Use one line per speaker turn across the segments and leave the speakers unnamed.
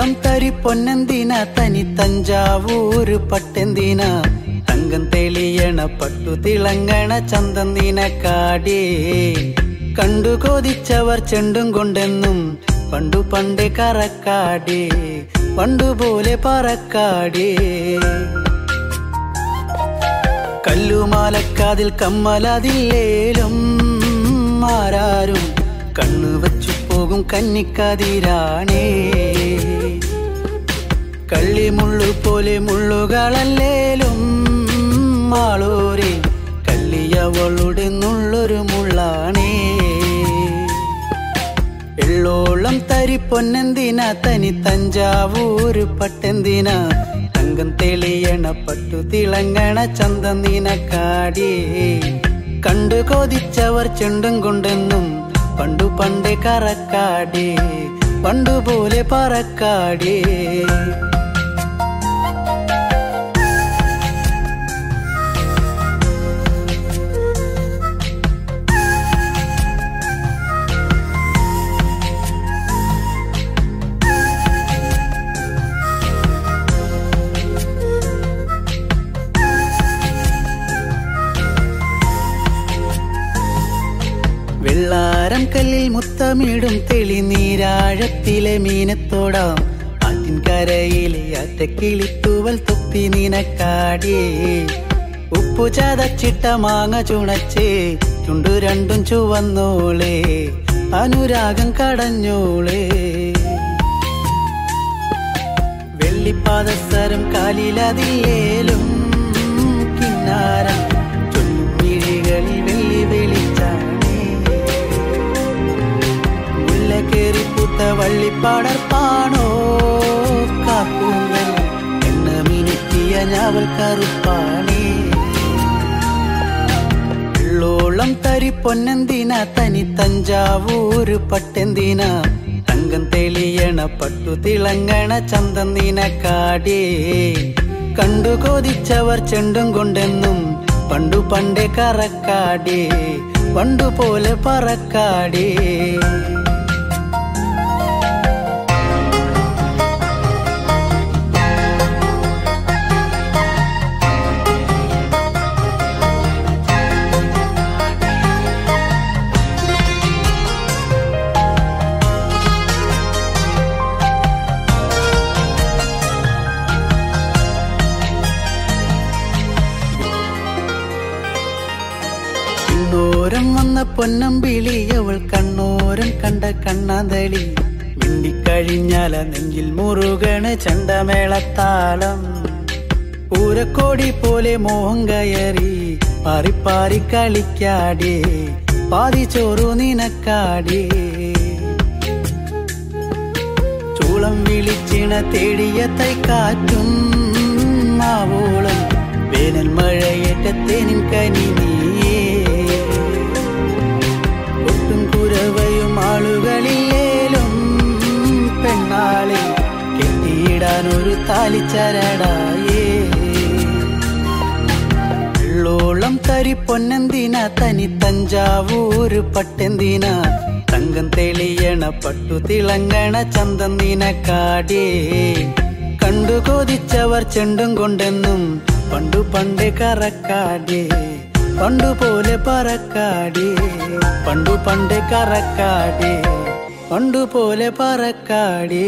വെള്ളോളം തരി പൊന്നെന്തിന തനി തഞ്ചാവൂര് പട്ടെന്തിന തങ്കം തെളിയണ പട്ടു തിളങ്ങണ ചന്തം നിനക്കാടേ കണ്ടു കൊതിച്ചവർ ചെണ്ടും കൊണ്ടെന്നും പണ്ടു പണ്ടേ കറക്കാടേ പണ്ടുപോലെ പറക്കാടേ കല്ലുമാലക്കാതിൽ കമ്മലതില്ലേലും ആരാരും കണ്ണു വച്ചു പോകും കന്നിക്കതിരാണേ കള്ളിമുള്ളു പോലെ മുള്ളുകളല്ലേലും ആളൂരെ കള്ളിയവളുടെ നുള്ളൊരു മുള്ളാണേ എള്ളോളം തരി പൊന്നെന്തിന തനി തഞ്ചാവൂര് പട്ടെന്തിന തങ്കം തെളിയണ പട്ടു തിളങ്ങണ ചന്തം നിനക്കാടേ കണ്ടു കൊതിച്ചവർ ചെണ്ടും കൊണ്ടെന്നും പണ്ടു പണ്ടേ കറക്കാടേ പണ്ടുപോലെ പറക്കാടേ വെള്ളാരം കല്ലിൽ മുത്തമിടും തെളിനീരാഴത്തിലെ മീനത്തോടാം ആറ്റിൻകരയിലെ അറ്റക്കിളിത്തൂവൽ തൊപ്പി നിനക്കാടേ ഉപ്പു ചതച്ചിട്ട മാങ്ങ ചുണച്ചേ ചുണ്ടു രണ്ടും ചുവന്നോളേ അനുരാഗം കടഞ്ഞോളേ വെള്ളിപ്പാദസരം കാലിലതിലേലും കിന്നാരം ചൊല്ലും മിഴികളിൽ വെള്ളി വെളിച്ചാണേ കേറിപ്പൂത്ത വള്ളിപ്പാടർപ്പാണോ കാക്കൂന്നൽ എണ്ണ മിനുക്കിയ ഞാവൽ കറുപ്പാണേ വെള്ളോളം തരി പൊന്നെന്തിന തനി തഞ്ചാവൂര് പട്ടെന്തിന തങ്കം തെളിയണ പട്ടു തിളങ്ങണ ചന്തം നിനക്കാടേ കണ്ടു കൊതിച്ചവർ ചെണ്ടും കൊണ്ടെന്നും പണ്ടു പണ്ടേ കറക്കാടേ പണ്ടുപോലെ പറക്കാടേ വന്ന പൊന്നമ്പിളി അവൾ കണ്ണോരം കണ്ട കണ്ണാന്തളി മിണ്ടിക്കഴിഞ്ഞാല നെഞ്ചിൽ മുറുകണ ചണ്ടമേളത്താളം പൂരക്കോടി പോലെ മോഹം കയറി പാറിപ്പാറി കളിക്കാടേ പാതി ചോറു നിനക്കാടേ ചൂളം വിളിച്ചിണ തേടിയ തൈക്കാറ്റും മാവോളം വേനൽ മഴയേറ്റത്തേനിൻ കനി നീയേ കുരവയും ആളുകളിലേലും പെണ്ണാളെ കെട്ടിയിടാനൊരു താലിച്ചരടായേ വെള്ളോളം തരി പൊന്നെന്തിന തനി തഞ്ചാവൂര് പട്ടെന്തിന തങ്കം തെളിയണ പട്ടു തിളങ്ങണ ചന്തം നിനക്കാടേ കണ്ടു കൊതിച്ചവർ ചെണ്ടും കൊണ്ടെന്നും പണ്ടു പണ്ടേ കറക്കാടേ പണ്ടുപോലെ പറക്കാടേ പണ്ടു പണ്ടേ കറക്കാടേ പണ്ടുപോലെ പറക്കാടേ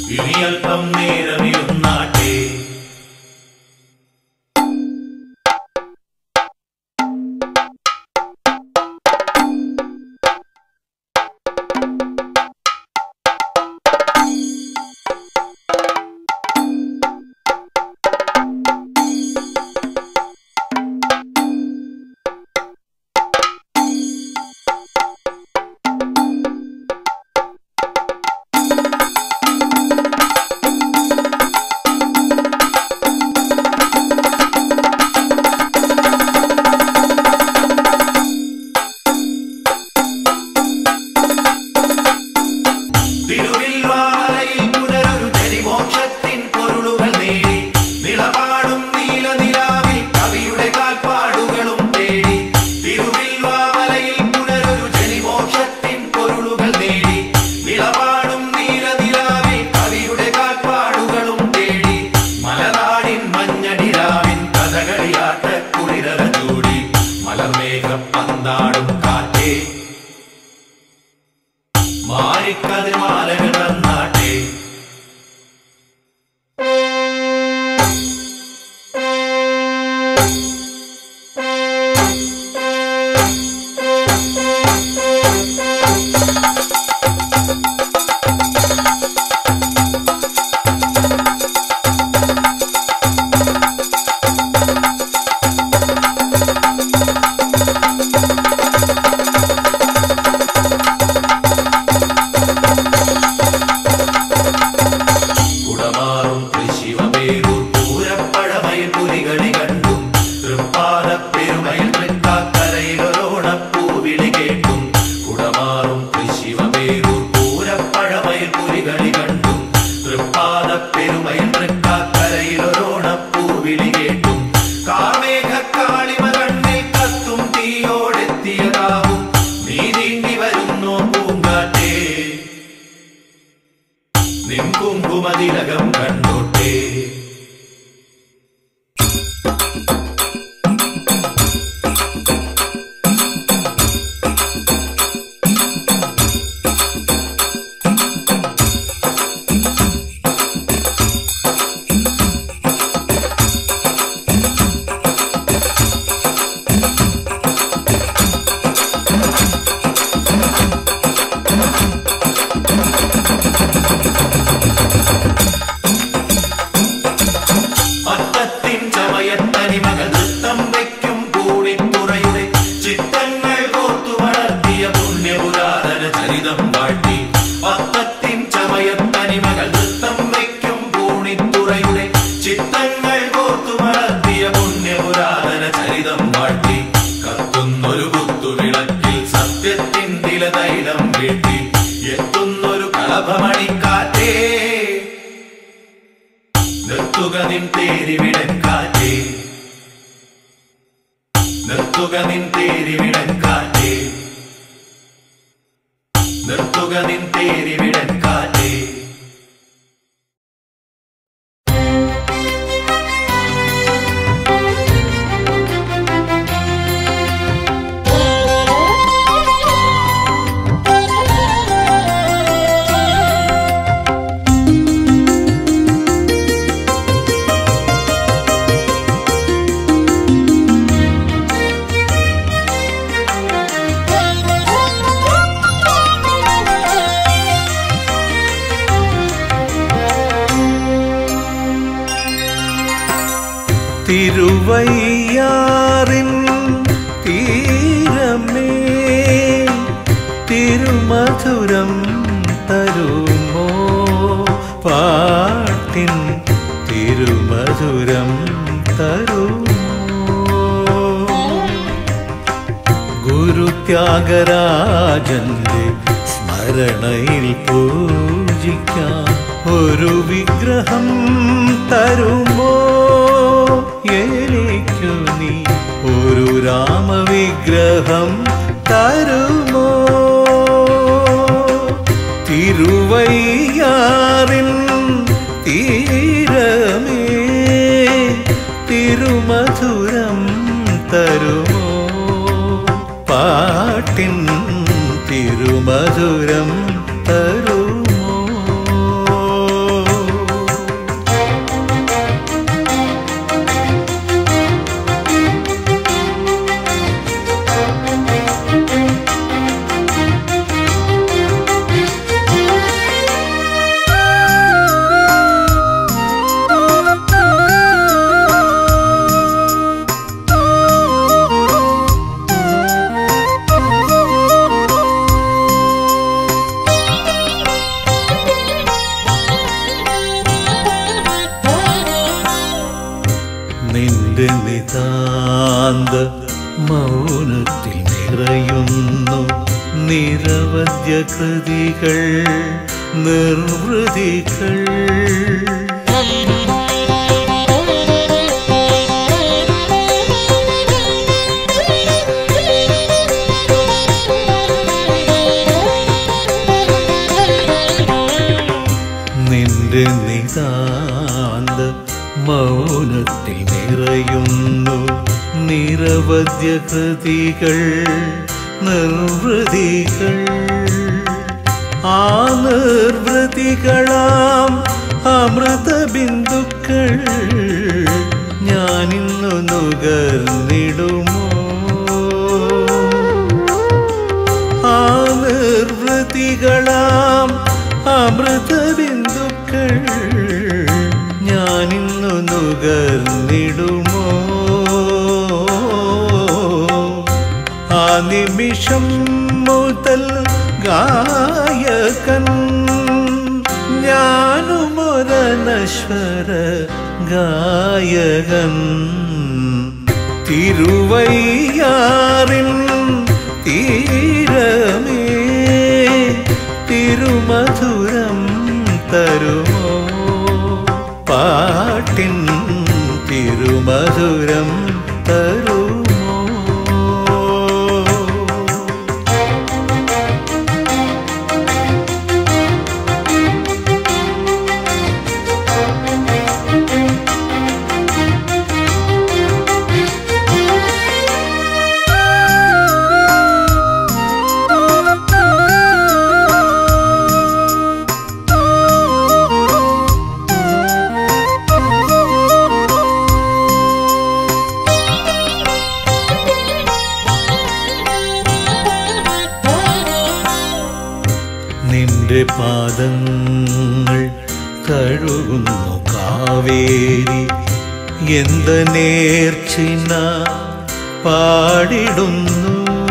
ഇനി അല്പം നേരമിരുന്നാട്ടെ.
തിരുവയ്യാറിൻ തീരമേ തിരുമധുരം തരുമോ പാട്ടിൻ തിരുമധുരം തരുമോ ഗുരുത്യാഗരാജന്റെ സ്മരണയിൽ പൂജിക്കാൻ ഒരു വിഗ്രഹം തരുമോ എനിക്കു നീ ഒരു രാമവിഗ്രഹം തരുമോ തിരുവയ്യാറിൻ തീരമേ തിരുമധുരം തരുമോ പാട്ടിൻ തിരുമധുരം തരുമോ നിന്റെ നിതാന്ത മൗനത്തിൽ നിറയുന്നു നിരവധ്യ കൃതികൾ നിർവൃതികൾ. നിന്റെ നിതാന്ത മൗനത്തിൽ നിറയുന്നു നിരവധ്യ കൃതികൾ നിർവൃതികൾ. ആ നിർവൃതികളാം അമൃത ബിന്ദുക്കൾ ഞാനിന്നു നുകർന്നിടുമോ? ആ നിർവൃതികളാം അമൃത ബിന്ദുക്കൾ ഞാനിന്നു നുകർന്നിടുമോ? ആ നിമിഷം മുതൽ ഗായകൻ ഞാനുമൊരനശ്വര ഗായകൻ. തിരുവയ്യാറിൻ തീരമേ തിരുമധുരം തരുമോ? പാട്ടിൻ തിരുമധുരം തരുമോ? നിന്റെ പാദങ്ങൾ കഴുകുന്നു കാവേരി എന്ത നേർച്ചിന പാടിടുന്നു.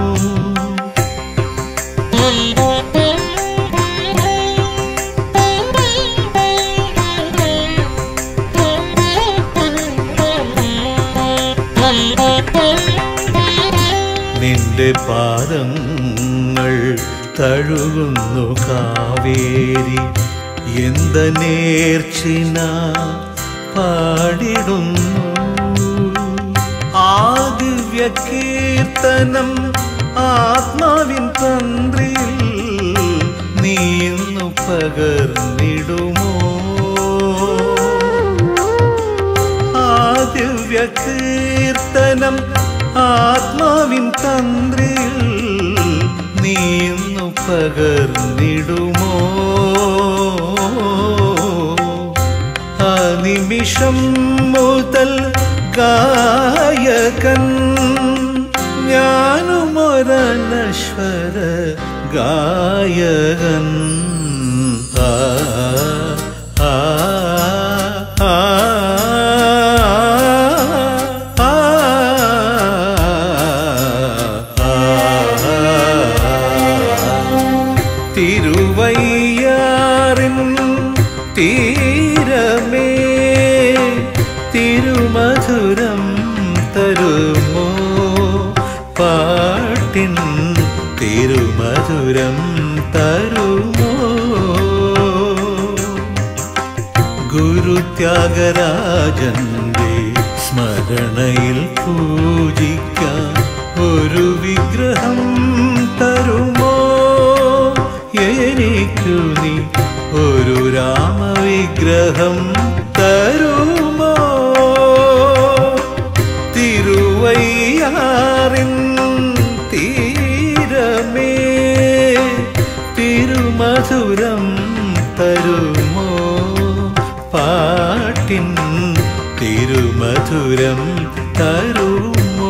നിന്റെ പാദങ്ങൾ തഴുകുന്നു കാവേരി എന്ത നേർച്ചിന പാടിടുന്നു. ആ ദിവ്യ കീർത്തനം ആത്മാവിൻ തന്ത്രിയിൽ നീ ഇന്നു പകർന്നിടുമോ? ആ ദിവ്യ കീർത്തനം ആത്മാവിൻ തന്ത്രിയിൽ നീ ഇന്നു പകർന്നിടുമോ? ആ നിമിഷം മുതൽ ഗായകൻ ഞാനുമൊരനശ്വര ഗായകൻ. ആ ആ ആ തിരുവയ്യാറിൻ തീരമേ തിരുമധുരം തരുമോ? പാട്ടിൻ തിരുമധുരം തരുമോ? ഗുരുത്യാഗരാജന്റെ സ്മരണയിൽ പൂജിക്കാൻ ഒരു വിഗ്രഹം തരുമോ? എനിക്കു നീ ഒരു രാമവിഗ്രഹം തരുമോ? തിരുവയ്യാറിൻ തീരമേ തിരുമധുരം തരുമോ? പാട്ടിൻ തിരുമധുരം തരുമോ?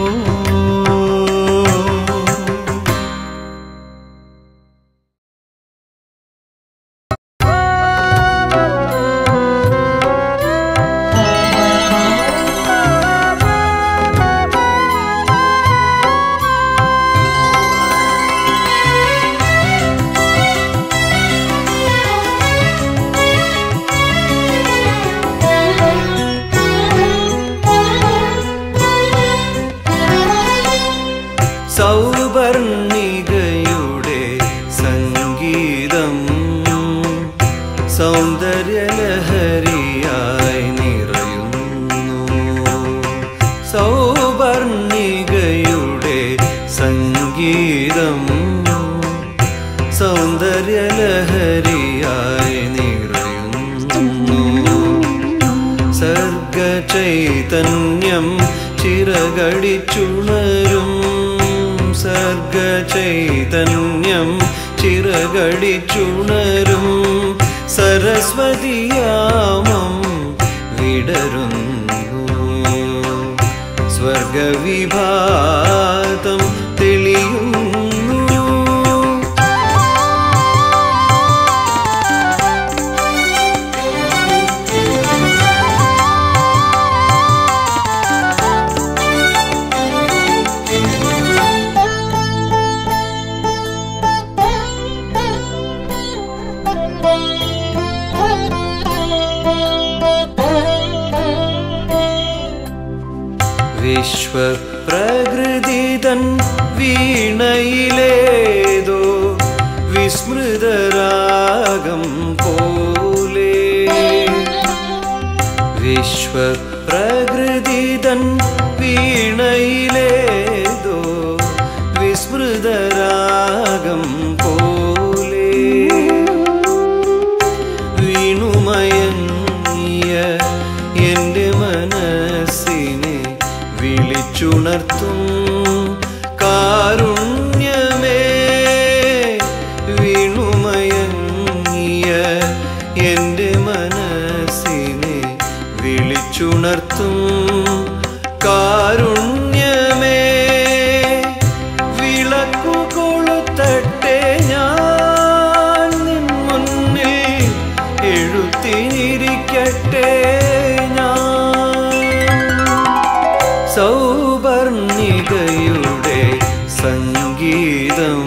സൗന്ദര്യലഹരിയായി നിറയുന്നു. സൗവർണികയുടെ സംഗീതം സൗന്ദര്യലഹരിയായി നിറയുന്നു. സർഗചൈതന്യം ചിറകടിച്ചുണരും. സർഗചൈതന്യം ചിറകടിച്ചുണരും. സരസ്വതിയാമം വിടരുന്നു. സ്വർഗവിഭാതം തെളിയുന്നു. വിശ്വപ്രകൃതിതൻ വീണയിലേതോ വിസ്മൃതരാഗം പോലെ. വിശ്വപ്രകൃതിതൻ വീണയിലേതോ വിസ്മൃതരാഗം പോലെ. വീണുമയങ്ങിയ എൻ്റെ മനസ്സിനെ വിളിച്ചുണർത്തും കാരുണ്യമേ. വീണുമയങ്ങിയ എൻ്റെ മനസ്സിനെ വിളിച്ചുണർത്തും കാരുണ്യമേ. വിളക്കു കൊളുത്തട്ടെ ഞാൻ നിൻ മുന്നിൽ, എഴുത്തിനിരിക്കട്ടെ സൗവർണികയുടെ സംഗീതം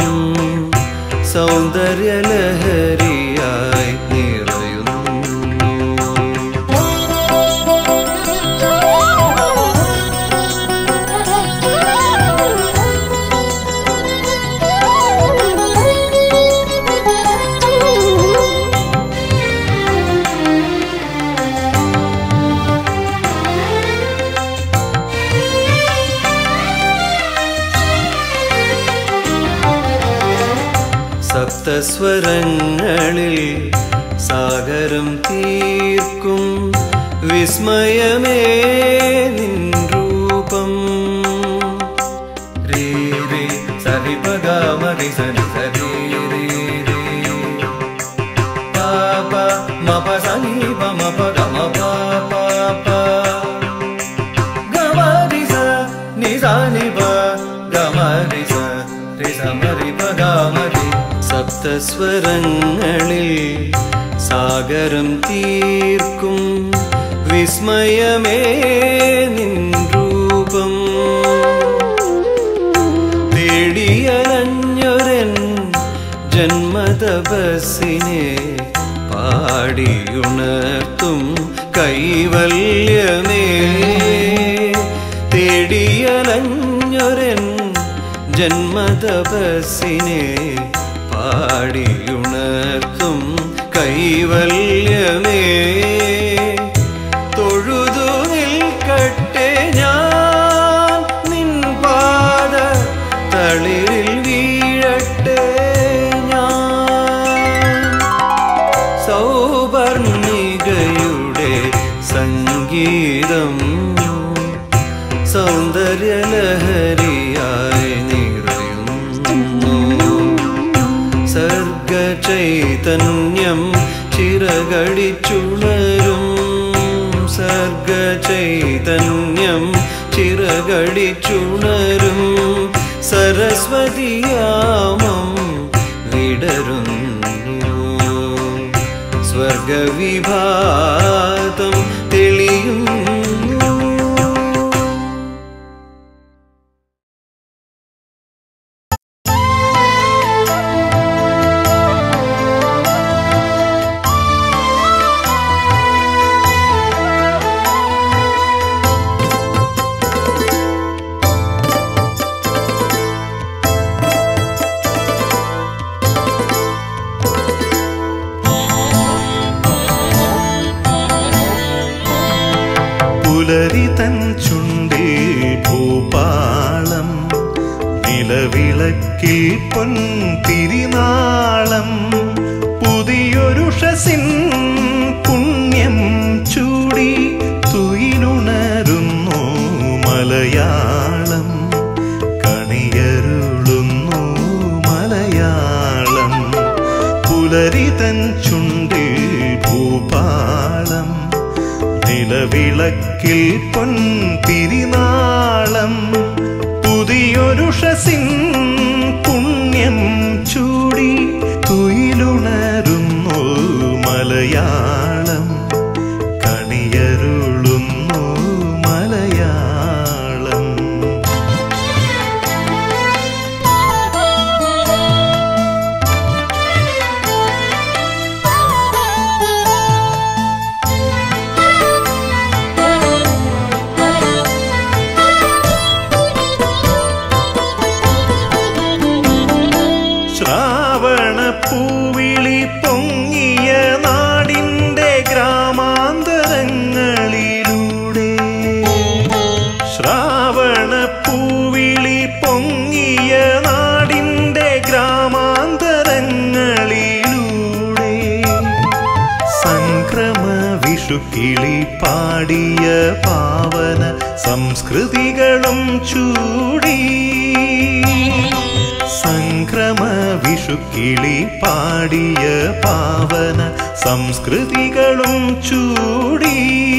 സൗന്ദര്യലഹരിയായി നിറയുന്നു. സപ്തസ്വരങ്ങളിൽ സാഗരം തീർക്കും വിസ്മയമേ നിൻ രൂപം. രേ രേ സരി പഗ മരി സരി സരി രേ രേ പാപ മപ സനി പ മപ ഗമ പാപ ഗമരി സ നി സനി പ ഗമരി സ രി സമരി പ ഗമരി. സപ്തസ്വരങ്ങളിൽ സാഗരം തീർക്കും വിസ്മയമേ നിൻ രൂപം. തേടിയലഞ്ഞൊരൻ ജന്മതപസ്സിനെ പാടിയുണർത്തും കൈവല്യമേ. തേടിയലഞ്ഞൊരൻ ജന്മതപസ്സിനെ പാടിയുണർത്തും കൈവല്യമേ. തൊഴുതു നിൽക്കട്ടെ ഞാൻ നിൻ പാദ തളിരിൽ വീഴട്ടെ ഞാൻ. സൗവർണികയുടെ സംഗീതം സൗന്ദര്യലഹരിയായി നിറയുന്നു. സർഗചൈതന്യം ചിറകടിച്ചുണരും. സർഗചൈതന്യം ചിറകടിച്ചുണരും. സരസ്വതിയാമം വിടരുന്നു. സ്വർഗവിഭാതം തെളിയുന്നു.
പുലരി തൻ ചുണ്ടിൽ ഭൂപാളം നിലവിളക്കിൽ പൊൻതിരിനാളം പുതിയൊരുഷസിൻ പുണ്യം ചൂടി തുയിലുണരുന്നു മലയാളം കണിയരുളുന്നു മലയാളം പുലരി തൻ ചുണ്ടിൽ ഭൂപാളം നിലവിളക്കിൽ പൊൻതിരിനാളം പുതിയൊരുഷസിൻ പുണ്യം ചൂടി തുയിലുണരുന്നു മലയാളം കണിയരുളുന്നു മലയാളം ശ്രാവണപ്പൂവിളി പൊങ്ങിയ നാടിൻ്റെ ഗ്രാമാന്തരങ്ങളിലൂടെ ശ്രാവണപ്പൂവിളി പൊങ്ങിയ നാടിൻ്റെ ഗ്രാമാന്തരങ്ങളിലൂടെ സംക്രമ വിഷുക്കിളി പാടിയ പാവന സംസ്കൃതികളും ചൂടി സംക്രമ വിഷുക്കിളി പാടിയ പാവന സംസ്കൃതികളും ചൂടി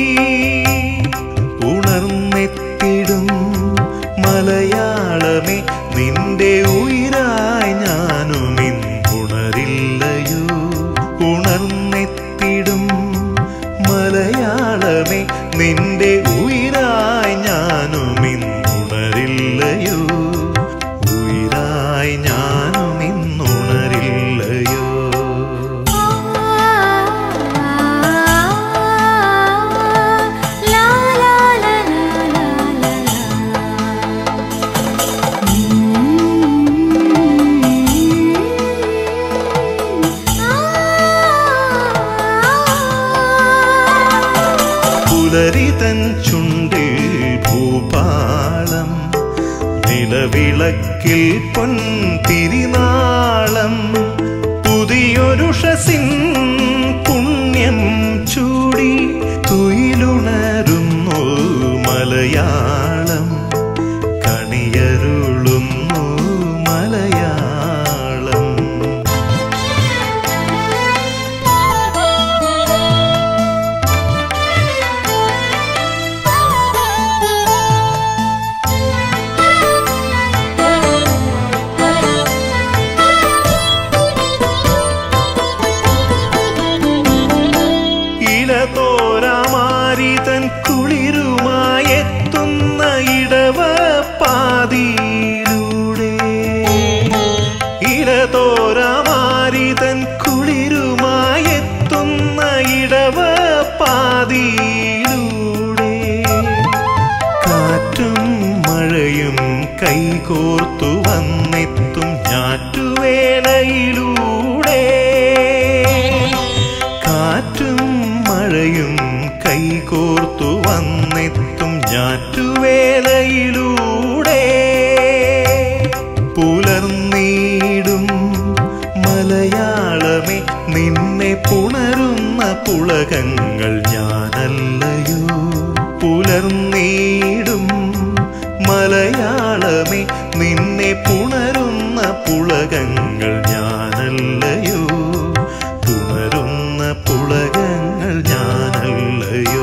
ഉണർന്നെത്തിടും മലയാളമേ നിന്റെ ഉയിരായി ഞാനുമിന്നുണരില്ലയോ ഉണർന്നെത്തിടും മലയാളമേ നിന്റെ ഉയിരായി ഞാനുമിന്നുണരില്ലയോ ഉയിരായി ഞാനുമിന്നുണരില്ലയോ പുലരി തൻ ചുണ്ടിൽ ഭൂപാളം നിലവിളക്കിൽ പൊൻതിരിനാളം പുതിയൊരുഷസിൻ പുണ്യം ചൂടി തുയിലുണരുന്നു മലയാളം കണിയരുളുന്നു മലയാളം തോരാമാരിതൻ കുളിരുമായെത്തുന്ന ഇടവപ്പാതിയിലൂടെ ഇലതോരാമാരിതൻ കുളിരുമായെത്തുന്ന ഇടവപ്പാതിയിലൂടെ കാറ്റും മഴയും കൈകോർത്തു വന്നെത്തും ഞാറ്റുവേലയിലൂടെ കാറ്റും മഴയും കൈകോർത്തു വന്നെത്തും ഞാറ്റുവേലയിലൂടെ പുലർന്നീടും മലയാളമേ നിന്നെ പുണരുന്ന പുളകങ്ങൾ ഞാനല്ലയോ പുലർന്നീടും മലയാളമേ നിന്നെ പുണരുന്ന പുളകങ്ങൾ ഞാനല്ലയോ പുണരുന്ന പുളകങ്ങൾ ഞാനല്ലയോ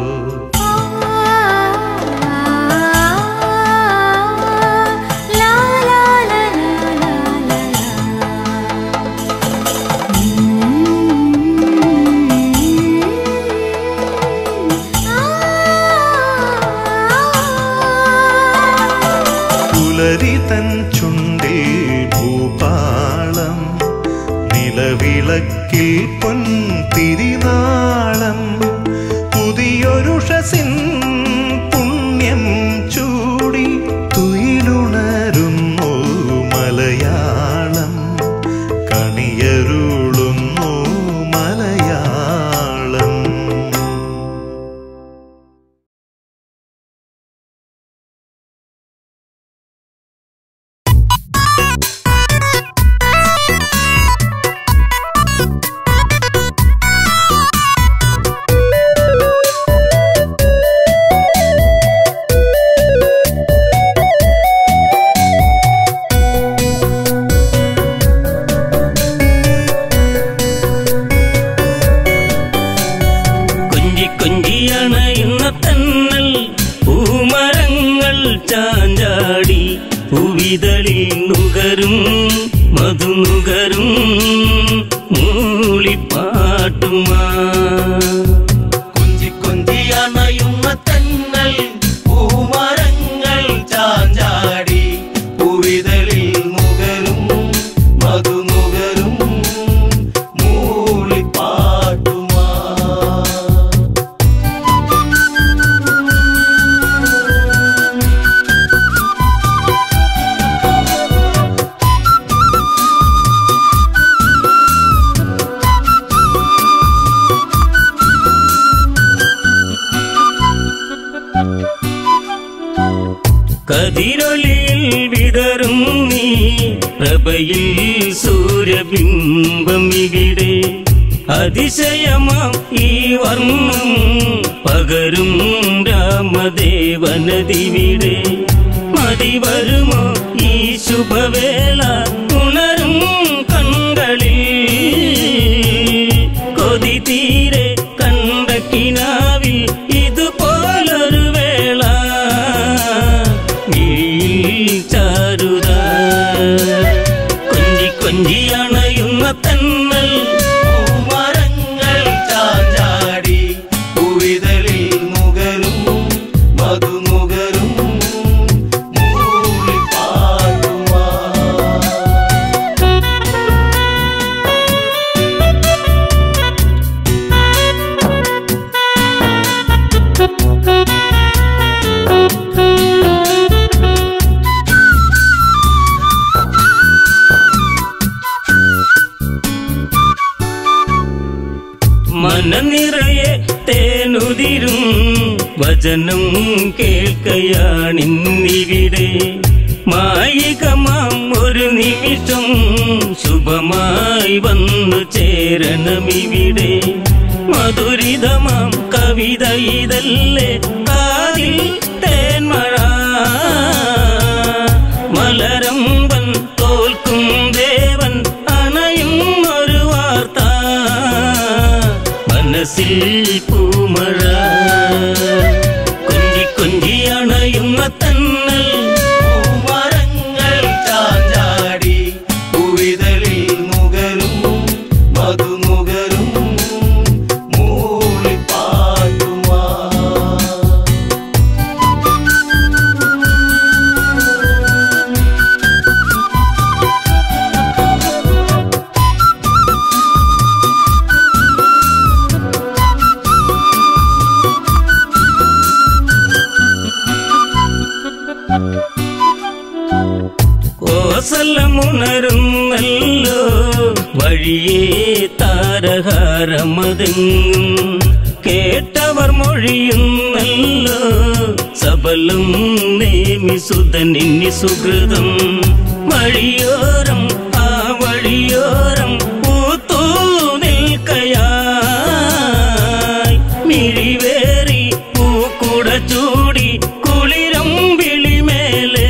പുലരി തൻ ചുണ്ടിൽ ഭൂപാളം നിലവിളക്കിൽ പൊൻതിരിനാളം പുതിയൊരുഷസിൻ പുണ്യം ചൂടി തുയിലുണരുന്നു മലയാളം കണിയരുളുന്നു മലയാളം
പൂവിതളിൽ നുകരും മധുനുകരും മൂളിപ്പാട്ടുമാ
കൊഞ്ചി കൊഞ്ചി അണയുന്ന തെന്നൽ പൂമരങ്ങൾ ചാഞ്ചാടി പൂവിതളിൽ നുകരും മധുനുകരും മൂളിപ്പാട്ടുമാ
കതിരൊളിയിൽ വിതറും നീ പ്രഭയിൽ സൂര്യബിംബം ഇവിടെ അതിശയമാം ഈ വർണ്ണം പകരും രാമദേവനദിവിടെ മതി വരുമോ ഈ ശുഭവേള ഉണരും കണ്ണുകളിൽ കൊതി തീരെ കണ്ട കിനാവിൽ ഇതുപോലൊരു വേള ചാരുത കൊഞ്ചി കൊഞ്ചി അണയുന്ന തന്നൽ
പൂമരങ്ങൾ ചാഞ്ചാടി പൂവിതളിൽ നുകരും മധുനുകരും മൂളിപ്പാട്ടുമാ
മനനിറയെ തേനുതിരും വചനം കേൾക്കയാണിന്നിവിടെ മായികമാം ഒരു നിമിഷം ശുഭമായി വന്നു ചേരണമിവിടെ മധുരിതമാം കവിത ഇതല്ലേ കാതിൽ തേന്മഴ മലരമ്പൻ തോൽക്കും ദേവൻ അണയും ഒരു വാർത്ത മനസ്സിൽ പൂമഴ കൊഞ്ചി കൊഞ്ചി അണയുന്ന തന്നൽ
പൂമരങ്ങൾ ചാഞ്ചാടി പൂവിതളിൽ നുകരും മധുനുകരും മൂളിപ്പാട്ടുമാ
കോസലമുണരുന്നല്ലോ വഴിയേ താരഹാരമതെങ്ങും കേട്ടവർ മൊഴിയുന്നല്ലോ സബലം നേമിസുതനിന്നി സുഹൃതം വഴിയോരം ആ വഴിയോരം പൂത്തൂ നിൽക്കയായി മിഴിവേറി പൂക്കുട ചൂടി കുളിരം വിളിമേലേ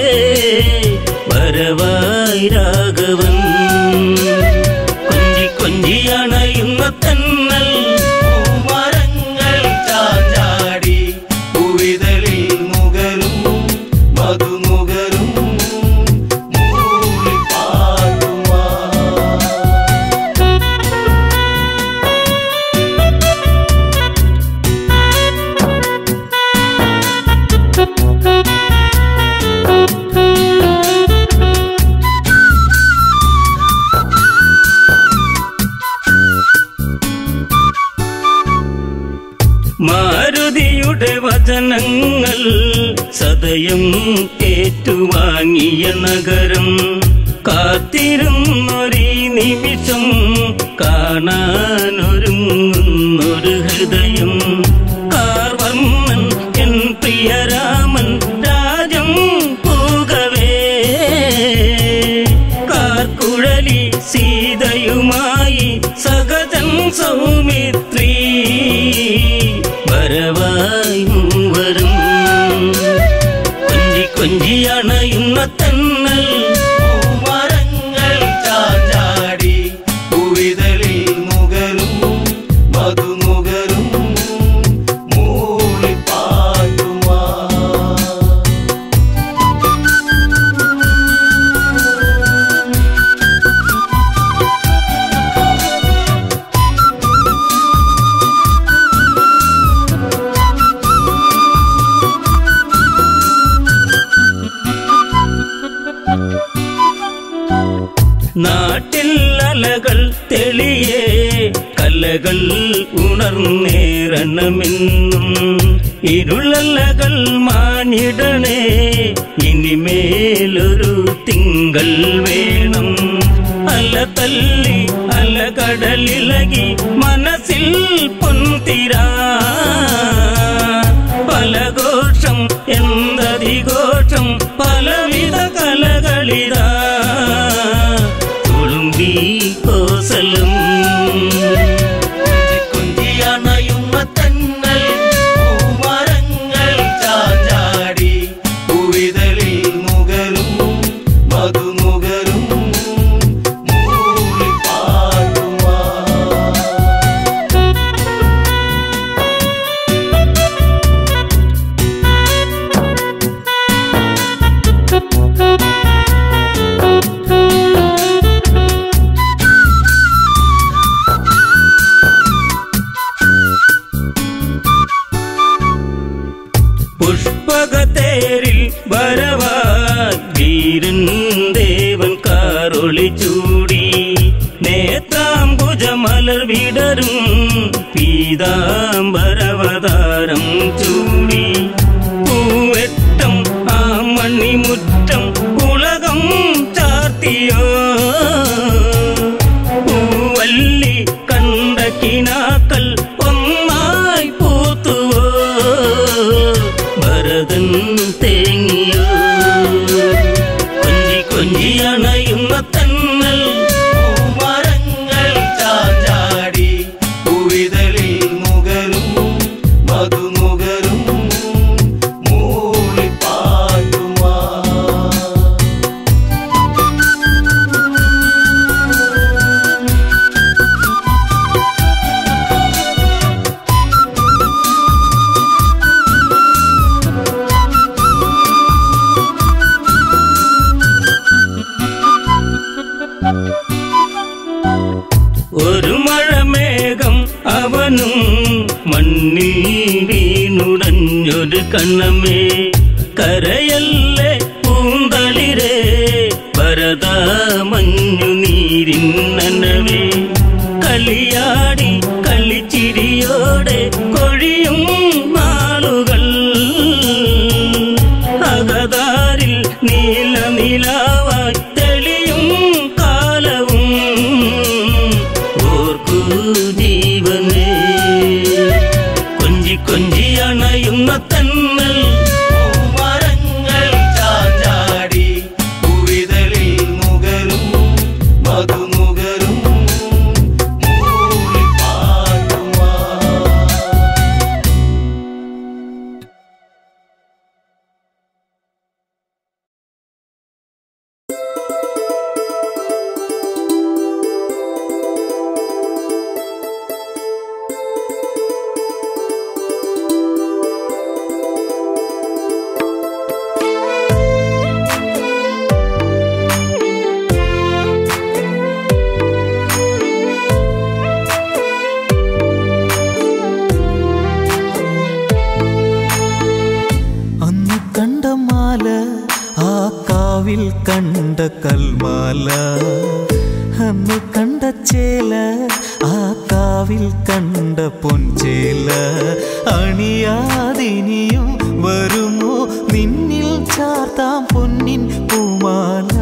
വരവായി രാഘവൻ കൊഞ്ചി കൊഞ്ചി അണയുന്ന തന്നൽ
പൂമരങ്ങൾ ചാഞ്ചാടി പൂവിതളിൽ നുകരും മധുനുകരും മൂളിപ്പാട്ടുമാ
മാരുതിയുടെ വചനങ്ങൾ സദയം ഏറ്റുവാങ്ങിയ നഗരം കാത്തിരുന്നൊരീ നിമിഷം കാണാനൊരുങ്ങുന്നൊരു ഹൃദയം കാർവർണ്ണൻ എൻ പ്രിയരാമൻ രാജം പൂകവേ കാർക്കുഴലി സീതയുമായി സഹജൻ സൗമിത്രീ വരവായി മൂവരും കൊഞ്ചി കൊഞ്ചി അണയുന്ന തന്നൽ
പൂമരങ്ങൾ ചാഞ്ചാടി പൂവിതളിൽ നുകരും മധുനുകരും മൂളിപ്പാട്ടുമാ
കലകൾ തെളിയേ കലകൾ ഉണർന്നേറണമെന്നും ഇരുളലകൾ മാഞ്ഞിടണേ ഇനിമേലൊരു തിങ്കൾ വേണം അല തല്ലി അല കടലിളകി മനസ്സിൽ പൊൻതിരാ പലഘോഷം എന്തതിഘോഷം പലവിധ കലകളിതാ തുളുമ്പി കോസലും
കുഞ്ചിയണയുന്ന തന്നൽ പൂമരങ്ങൾ ചാഞ്ചാടി പൂവിതളിൽ നുകരും മധുനുകരും മൂളിപ്പാടുമാ
പുഷ്പകത്തേരിൽ വരവാൻ വീരൻ ദേവൻ കാറൊളി ചൂടി നേത്രാംബുജമലർ വിടരും പീതാംബരവതാരം ചൂടി പൂവെട്ടം ആ മണിമുറ്റം ഉലകം ചാർത്തിയോ പൂവല്ലി കണ്ട കിനാക്കൾ ഒന്നായി പൂത്തുവോ ഭരതൻ തേങ്ങിയോ കൊഞ്ചി കൊഞ്ചി അണയുന്ന തന്നൽ
പൂമരങ്ങൾ ചാഞ്ചാടി പൂവിതളിൽ നുകരും മധുനുകരും മൂളിപ്പാടുമാ
ഒരു മഴമേഘം അവനും മണ്ണിൽ വീണുടഞ്ഞൊരു കണ്ണമേ കരയല്ലേ പൂന്തളിരേ ഭരത മഞ്ഞുനീരിൻ നനവേ കളിയാടി കളിച്ചിരിയോടെ കൊഴിയും നാളുകൾ അകതാരിൽ നീല നിലാവായി തെളിയും കാലവും ഓർക്കൂ ജീവനേ കൊഞ്ചി കൊഞ്ചി അണയുന്ന തന്നൽ
പൂമരങ്ങൾ ചാഞ്ചാടി പൂവിതളിൽ നുകരും മധുനുകരും മൂളിപ്പാടുമാ
അന്ന് കണ്ട മാല ആ കാവിൽ കണ്ട കൽമാല അന്ന് കണ്ട ചേല ആ കാവിൽ കണ്ട പൊൻചേല അണിയാതിനിയും വരുമോ നിന്നിൽ ചാർത്താം പൊന്നിൻ പൂമാല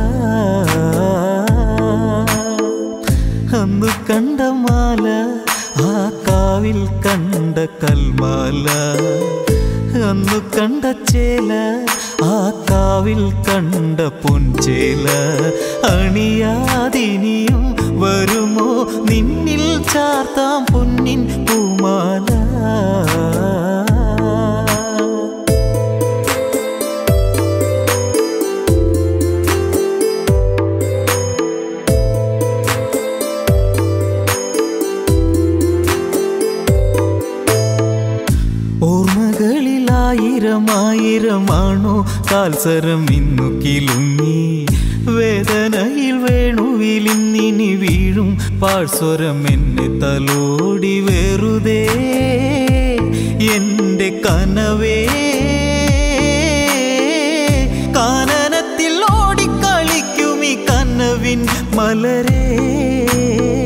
അന്ന് കണ്ട മാല ആ കാവിൽ കണ്ട കൽമാല അന്നു കണ്ട ചേല ആ കാവിൽ കണ്ട പൊൻചേല അണിയാതിനിയും വരുമോ നിന്നിൽ ചാർത്താം പൊന്നിൻ പൂമാല ഓർമ്മകളിലായിരമായിരമാണോ കാൽസരം ഇന്നു കിലുങ്ങി വേദനയിൽ വേണുവിലിന്നിനി വീഴും പാഴ്സ്വരം എന്നെ തലോടി വെറുതെ എൻ്റെ കനവേ കാനനത്തിൽ ഓടിക്കളിക്കും ഈ കനവിൻ മലരേ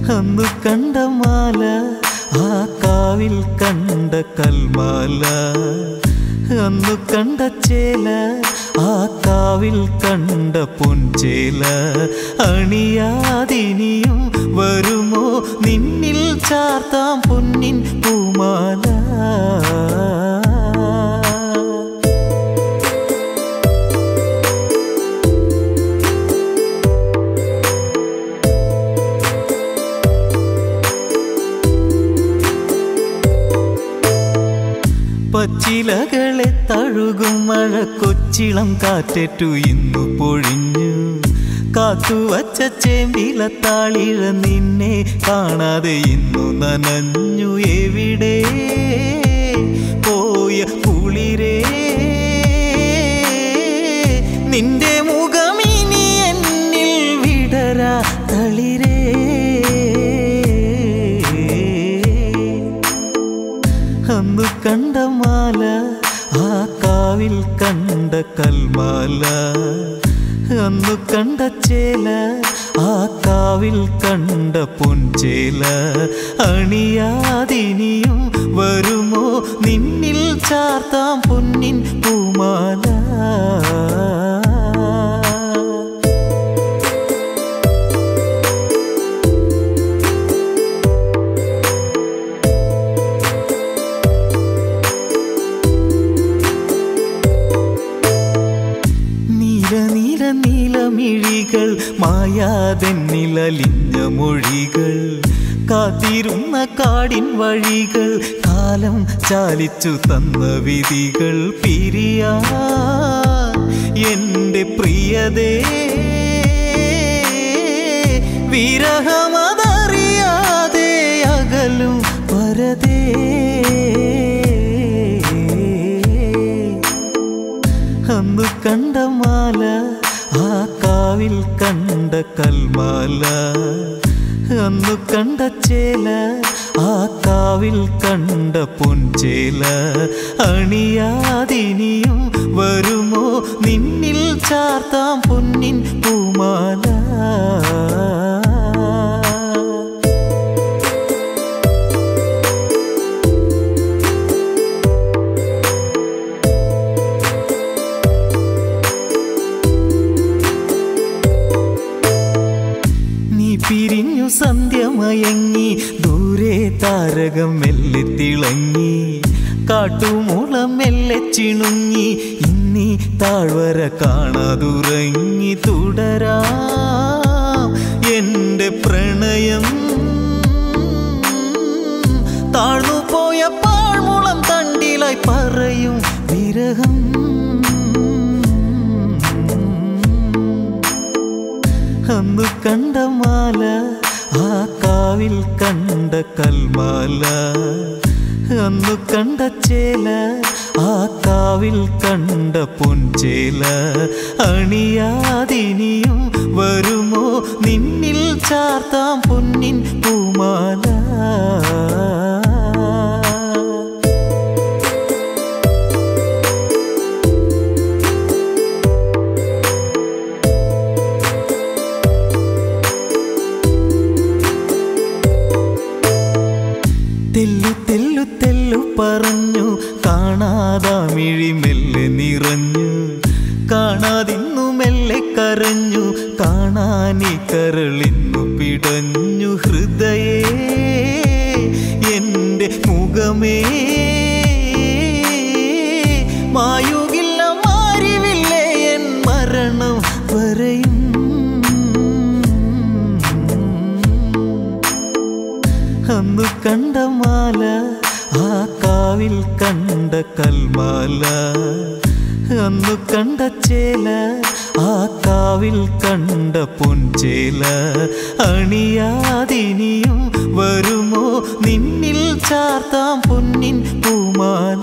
അന്നു കണ്ട മാല ആ കാവിൽ കണ്ട കൽമാല അന്നു കണ്ട ചേല ആ കാവിൽ കണ്ട പൊൻചേല അണിയാതിനിയും വരുമോ നിന്നിൽ ചാർത്താം പൊന്നിൻ പൂമാല പച്ചിലകളെ തഴുകും മഴ കൊച്ചിളം കാറ്റേറ്റു ഇന്നു പൊഴിഞ്ഞു കാത്തുവച്ച ചേമ്പില താളിഴ നിന്നെ കാണാതെ ഇന്നു നനഞ്ഞു എവിടെ പോയ കുളിരേ നിന്റെ മുഖമിനി എന്നിൽ വിടരാ തളിരേ അന്നു കണ്ട മാല ആ കാവിൽ കണ്ട കൽമാല അന്നു കണ്ട ചേല ആ കാവിൽ കണ്ട പൊൻചേല അണിയാതിനിയും വരുമോ നിന്നിൽ ചാർത്താം പൊന്നിൻ പൂമാല നീലമിഴികൾ മായാതെന്നിലലിഞ്ഞ മൊഴികൾ കാത്തിരുന്ന കാടിൻ വഴികൾ കാലം ചാലിച്ചു തന്ന വിധികൾ പിരിയാ എൻ്റെ പ്രിയതേ വിരഹമതറിയാതെ അകലും വരതേ അന്നു കണ്ട മാല ആ കാവിൽ കണ്ട കൽമാല അന്നു കണ്ട ചേല ആ കാവിൽ കണ്ട പൊൻചേല അണിയാതിനിയും വരുമോ നിന്നിൽ ചാർത്താം പൊന്നിൻ പൂമാല പിരിഞ്ഞു സന്ധ്യമയങ്ങി ദൂരെ താരകം മെല്ലെ തിളങ്ങി കാട്ടുമൂളം മെല്ലെ ചിണുങ്ങി ഇന്നീ താഴ്വര കാണാതുറങ്ങി തുടരാം എൻ്റെ പ്രണയം താഴ്ന്നു പോയ പാഴ്മുളം തണ്ടിലായി പറയും വിരഹം അന്നു കണ്ട മാല ആ കാവിൽ കണ്ട കൽമാല അന്നു കണ്ട ചേല ആ കാവിൽ കണ്ട പൊൻചേല അണിയാതിനിയും വരുമോ നിന്നിൽ ചാർത്താം പൊന്നിൻ പൂമാല തെല്ലു തെല്ലു തെല്ലു പറഞ്ഞു കാണാതാമിഴി മെല്ലെ നിറഞ്ഞു കാണാതിന്നു മെല്ലെ കരഞ്ഞു കാണാനി കരളിന്നു പിടഞ്ഞു ഹൃദയേ എൻ്റെ മുഖമേ മായുകില്ല മാറിവില്ലേ എൻ മരണം വരെയും അന്നു കണ്ട മാല ആ കാവിൽ കണ്ട കൽമാല അന്നു കണ്ട ചേല ആ കാവിൽ കണ്ട പൊൻചേല അണിയാതിനിയും വരുമോ നിന്നിൽ ചാർത്താം പൊന്നിൻ പൂമാല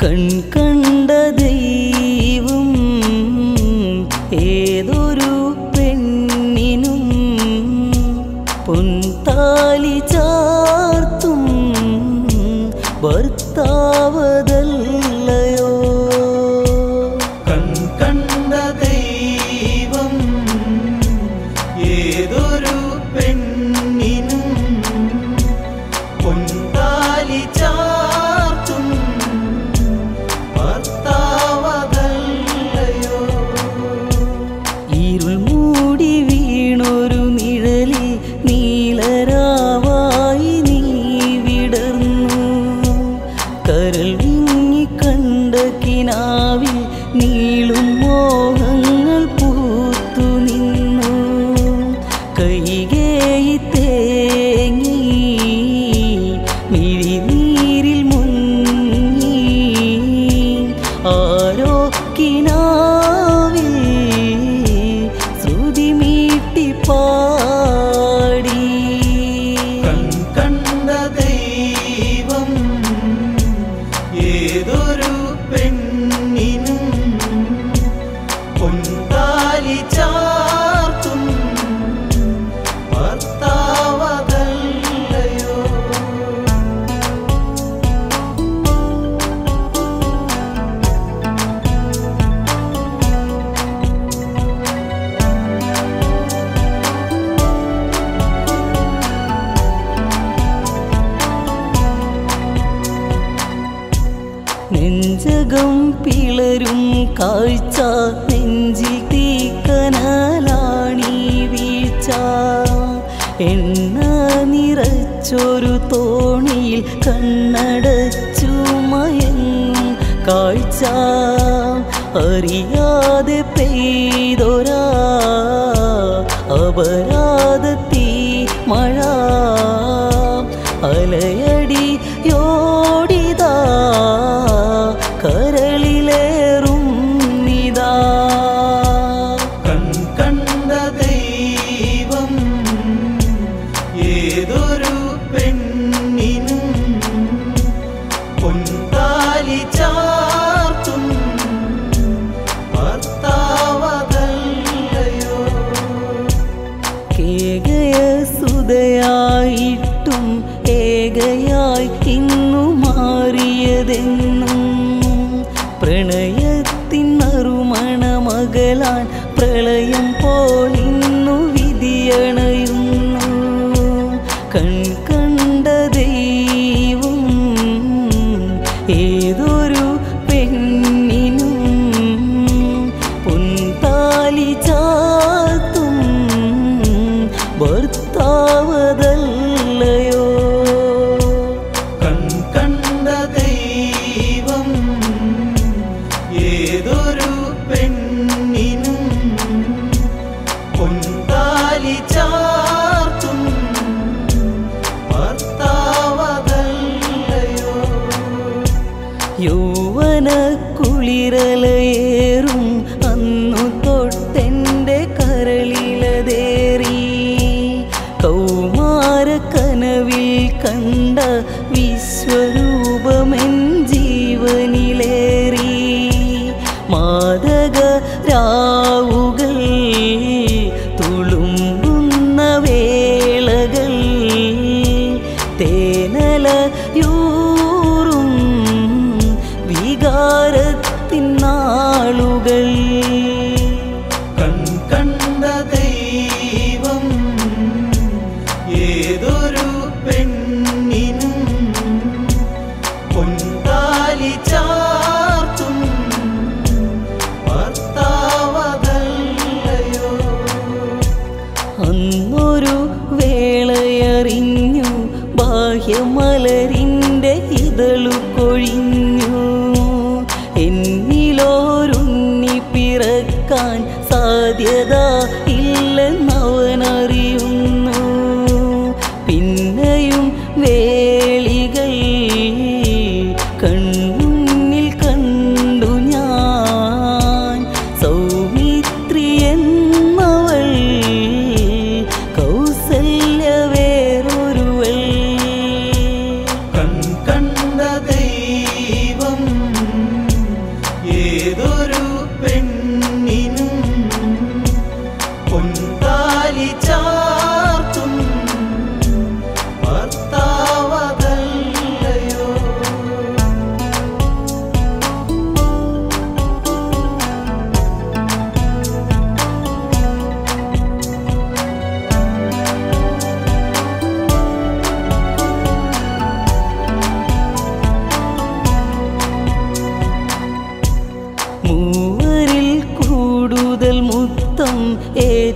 കണ്ട ദൈവം ഏതൊരു പെണ്ണിനും പൊൻതാലി ചാർത്തും ഭർത്താവതല്ലയോ
കണ്ട ദൈവം ഏതൊരു പെണ്ണിനും പൊൻതാലി ചാർത്തും ഭർത്താവതല്ലയോ
ഇരുൾ മൂടി വീണൊരു നിഴലിൽ നീലരാവായി നീ വിടർന്നു കരൾ വിങ്ങി കണ്ട കിനാവിൽ നീളും മോഹങ്ങൾ പൂത്തു നിന്നു കൈകേയി തേങ്ങി മിഴിനീരിൽ മുങ്ങി ആരോ കിനാവിൽ ശ്രുതി മീട്ടി പാടി
കണ്ട ദൈവം ഏതൊരു പെണ്ണിനും പൊൻതാലി ചാർത്തും ഭർത്താവതല്ലയോ
നെഞ്ചകം പിളരും കാഴ്ച നെഞ്ചിൽ തീക്കനലാണീ വീഴ്ച എണ്ണ നിറച്ചൊരു തോണിയിൽ കണ്ണടച്ചു മയങ്ങും കാഴ്ച അറിയാതെ പെയ്തൊരാ അപരാധത്തീ മഴ അലയടിയോടിതാ കരളിലേറും നിതാ
കണ്ട ദൈവം ഏതൊരു പെണ്ണിനും പൊൻതാലി ചാർത്തും ഭർത്താവതല്ലയോ
കേകയ സുതയായിട്ടും ഏകയായി ഇന്നു മാറിയതെന്നും പ്രണയത്തിൻ നറുമണ മകളാൻ പ്രളയം പോലിന്നു വിധിയണയുന്നു കണ്ട ദൈവം ഏതൊരു പെണ്ണിനും പൊൻതാലി ചാർത്തും ഭർത്താവതല്ലയോ
കണ്ട ദൈവം ഏതൊരു പെണ്ണിനും പൊൻതാലി ചാർത്തും ഭർത്താവതല്ലയോ
യൗവന കുളിരലയേറും അന്നു തൊട്ടെൻ്റെ കരളിലതേറി കൗമാര കനവിൽ കണ്ട വിശ്വരൂപമെൻ ജീവനിലേറി മാദക രാവുകൾ തുളുമ്പുന്ന വേളകൾ തേനലയൂറും വികാരത്തിൻ നാളുകൾ
കണ്ട ദൈവം ഏതൊരു പെണ്ണിനും പൊൻതാലി ചാർത്തും ഭർത്താവതല്ലയോ
അന്നൊരു വേളയറിഞ്ഞു ബാഹ്യമലരിൻ്റെ ഇതളു കൊഴിഞ്ഞു എന്നിലോരുണ്ണി പിറക്കാൻ സാധ്യത ഇല്ലെന്നവനറിയുന്നു പിന്നെയും വേളികൾ കൺമുന്നിൽ കണ്ടു ഞാൻ സൗമിത്രി എന്നവൾ കൗസല്യ വേറൊരുവൾ
കണ്ട ദൈവം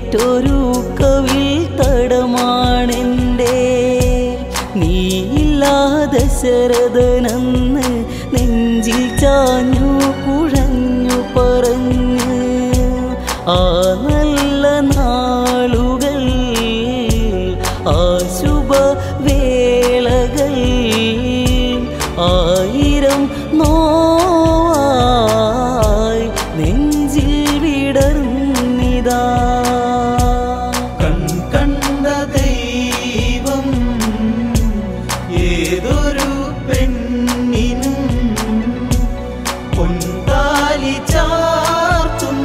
ഏറ്റൊരു കവിൽ തടമാണെൻ്റെ നീയില്ലാതെ ശരദനെന്ന് നെഞ്ചിൽ ചാഞ്ഞു കുഴഞ്ഞു പറഞ്ഞു ആ നല്ല നാളുകൾ ആ ശുഭവേളകൾ ആയിരം നോവായി നെഞ്ചിൽ വിടർന്നിതാ
കണ്ട ദൈവം ഏതൊരു പെണ്ണിനും പൊൻതാലി ചാർത്തും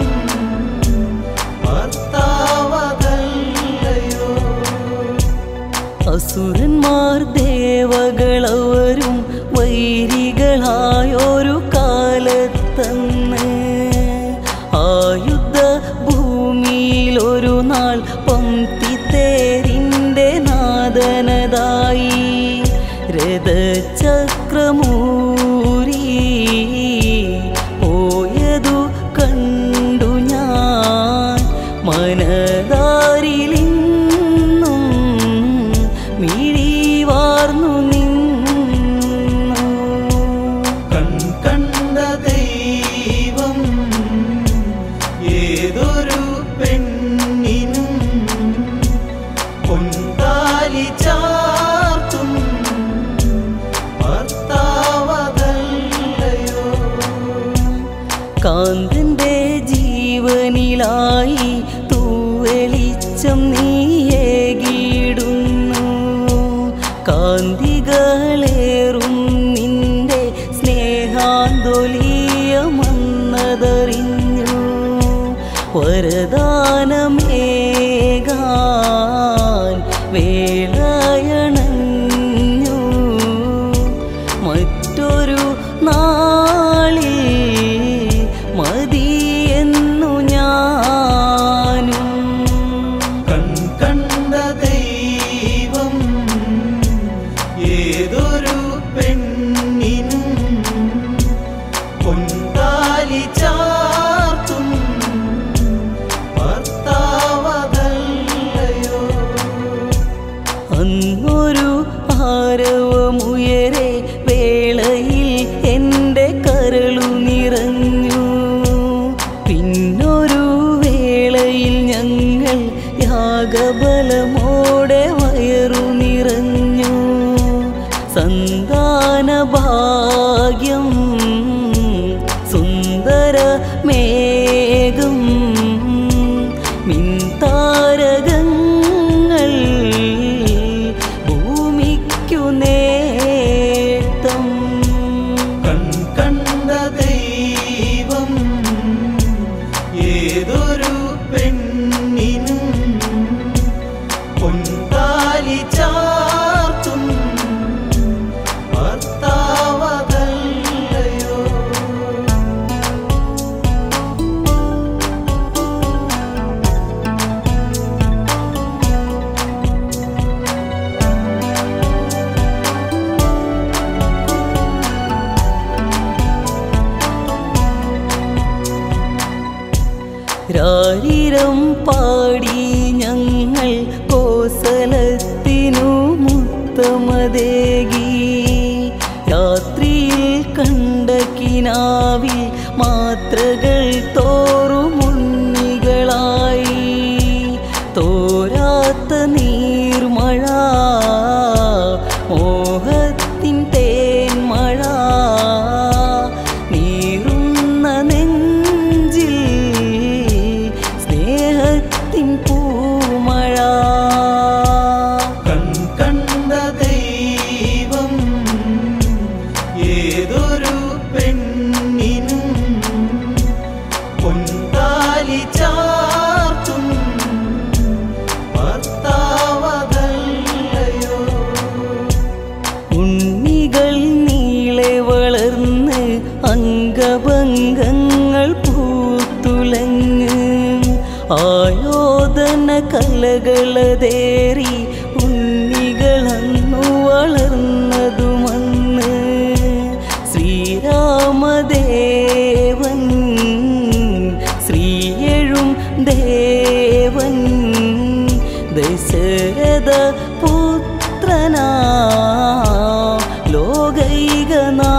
ഭർത്താവതല്ലയോ
അസുരന്മാർ ദേവകളവരും വൈരികളായൊരു കാലത്തന്ന് ആയുധ ഭൂമിയിലൊരു നാൾ പംക്തിത്തേരിൻ്റെ നാദനതായി രഥചക്രമൂരി പോയതു കണ്ടു ഞാൻ മനതാരിലിന്നും മിഴിവാർന്നു നിന്നു
കണ്ട ദൈവം ഏതൊരു പെണ്ണിനും പൊൻതാലി ചാർത്തും ഭർത്താവതല്ലയോ
കാന്തന്റെ ജീവനിലായി തൂവെളിച്ചം നീയേകിടുന്നു കാന്തികളേറും നിന്റെ സ്നേഹാന്തോലീയമന്നതറിഞ്ഞു വരദാനമേകാൻ വേളയണഞ്ഞു മറ്റൊരു നാളിൽ മതിയെന്നു ഞാനും
കണ്ട ദൈവം ഏതൊരു പെണ്ണിനും പൊൻതാലി ചാർത്തും ഭർത്താവതല്ലയോ
അന്നൊരു ആരവമുയരെ വേളയിൽ എൻ്റെ കരളു നിറഞ്ഞു പിന്നൊരു വേളയിൽ ഞങ്ങൾ യാഗബലമോടെ വയറു നിറഞ്ഞു സന്താന ഭാഗ്യം സുന്ദരമേഘം മിൻതാരകങ്ങൾ ഭൂമിക്കു നേട്ടം
കണ്ട ദൈവം ഏതൊരു പെണ്ണിനും പൊൻതാലി ചാർത്തും ഭർത്താവതല്ലയോ
രാരിരം പാടി ഞങ്ങൾ കോസലത്തിനു മുത്തമതേകി രാത്രിയിൽ കണ്ട കിനാവിൽ മാത്രകൾ തോറുമുണ്ണികളായി തോരാത്ത നീർമഴ മോഹത്തിൻ തേന്മഴ നീറുന്ന നെഞ്ചിൽ സ്നേഹത്തിൻ പൂമഴ
കണ്ട ദൈവം ഏതൊരു പെണ്ണിനും പൊൻതാലി ചാർത്തും ഭർത്താവതല്ലയോ
ഉണ്ണികൾ നീളെ വളർന്ന് അംഗഭംഗങ്ങൾ പൂത്തുലങ്ങ് ആയോധന കലകളതേറി ഉണ്ണികളന്നു വളർന്നതുമന്ന് ശ്രീരാമദേവൻ ശ്രീയെഴും ദേവൻ ദശരഥ പുത്രനാ ലോകൈകനാ